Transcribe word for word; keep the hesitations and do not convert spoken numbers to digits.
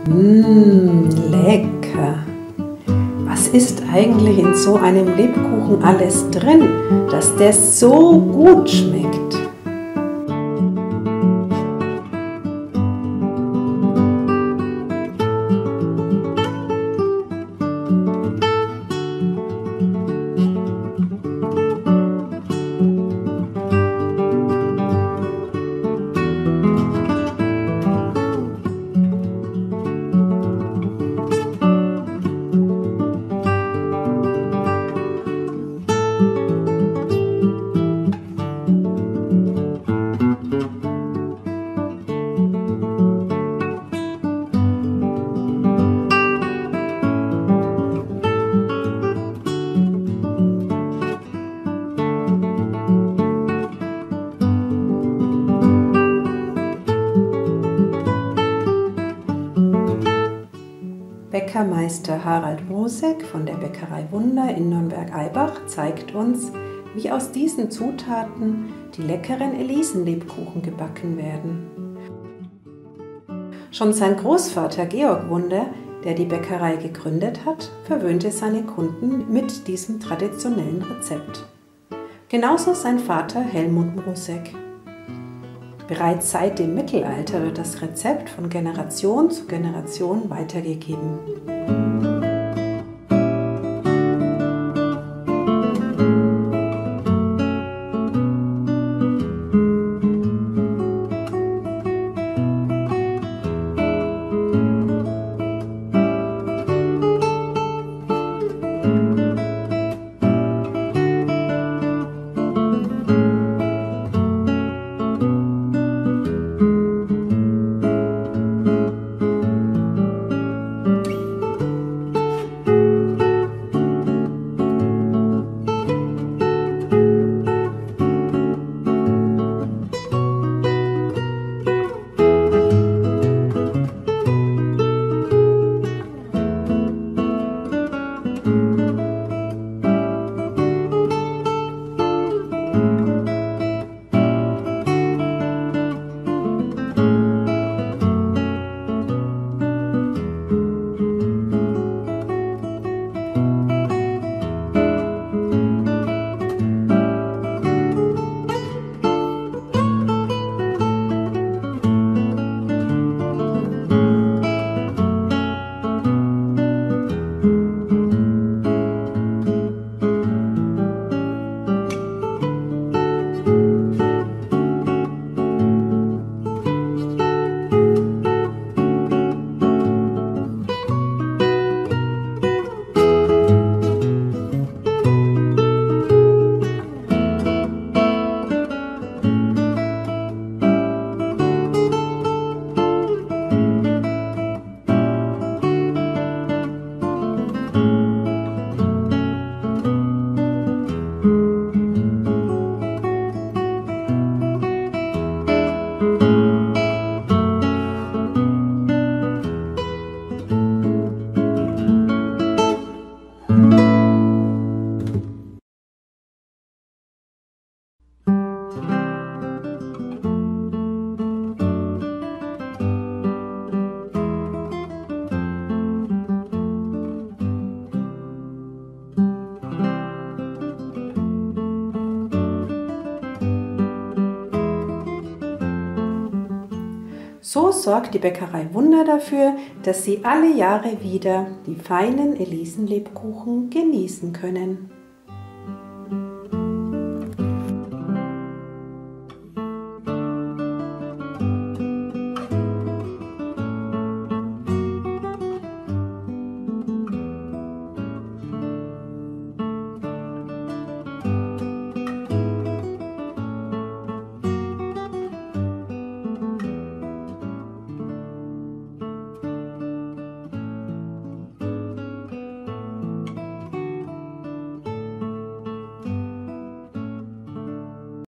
Mmh, lecker! Was ist eigentlich in so einem Lebkuchen alles drin, dass der so gut schmeckt? Bäckermeister Harald Wosek von der Bäckerei Wunder in Nürnberg-Eibach zeigt uns, wie aus diesen Zutaten die leckeren Elisenlebkuchen gebacken werden. Schon sein Großvater Georg Wunder, der die Bäckerei gegründet hat, verwöhnte seine Kunden mit diesem traditionellen Rezept. Genauso sein Vater Helmut Wosek. Bereits seit dem Mittelalter wird das Rezept von Generation zu Generation weitergegeben. So sorgt die Bäckerei Wunder dafür, dass Sie alle Jahre wieder die feinen Elisenlebkuchen genießen können.